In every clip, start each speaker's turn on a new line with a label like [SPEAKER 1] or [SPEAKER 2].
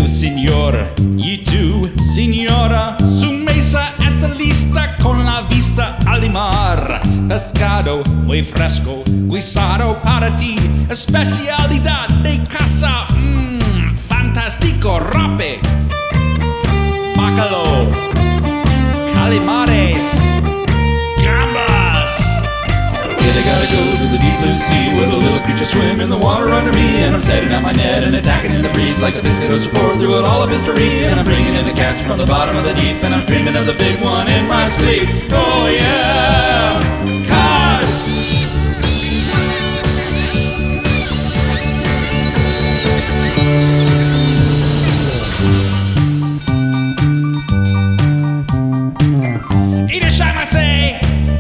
[SPEAKER 1] signor, y tú, signora, su mesa está lista con la vista al mar. Pescado muy fresco, guisado para ti, especialidad de casa, fantástico, rape, bacalao, calimares, gambas. Yeah, they gotta go to the deep blue sea where the little creatures swim in the water under me. And I'm setting out my net and attacking in the breeze like the biscuit pour through it all of history. And I'm bringing in the catch from the bottom of the deep, and I'm dreaming of the big one in my sleep. Oh yeah, cod! Irashaimase!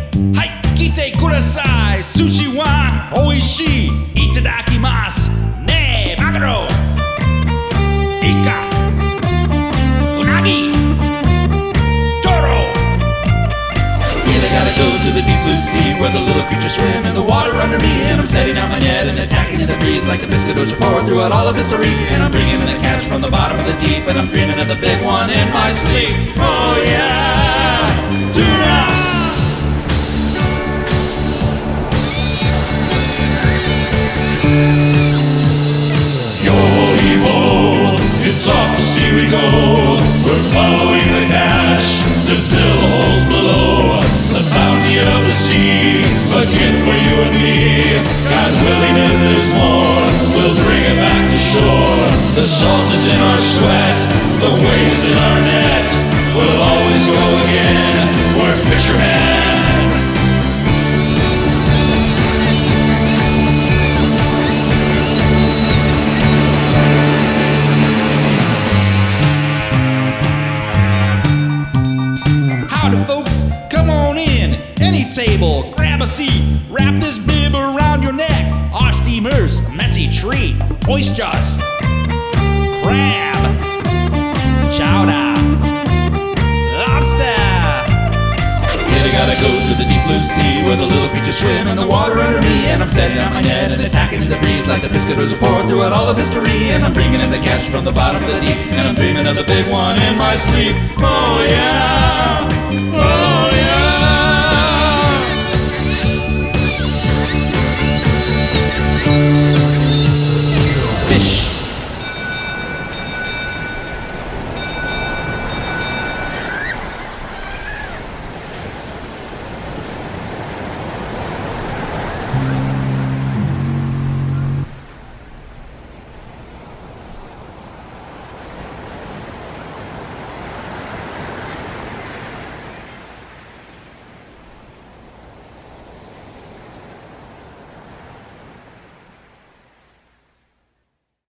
[SPEAKER 1] Kudasai, sushi wa oishii, itadakimasu, ne maguro, ika, unagi, toro. Yeah, they gotta go to the deep blue sea where the little creatures swim in the water under me. And I'm setting out my net and attacking in the breeze like the biscuit pour throughout all of history. And I'm bringing in the catch from the bottom of the deep, and I'm dreaming of the big one in my sleep. Oh yeah, tuna! Yo-ho-ee-ho, it's off the sea we go. We're following the cash to fill the holes below. The bounty of the sea, a gift for you and me. God willing, if there's more, we'll bring it back to shore. The salt is in our sweat, the weight is in our net. We'll always go again, we're fishermen. Howdy folks, come on in, any table, grab a seat, wrap this bib around your neck. Our steamers, a messy treat, oysters, crab, chowder, lobster. Yeah, they gotta go to the deep blue sea where the little creatures swim in the water under me. And I'm setting out my net and attacking in the breeze like the biscuit pour throughout all of history. And I'm bringing in the catch from the bottom of the deep, and I'm dreaming of the big one in my sleep. Oh yeah. Oh.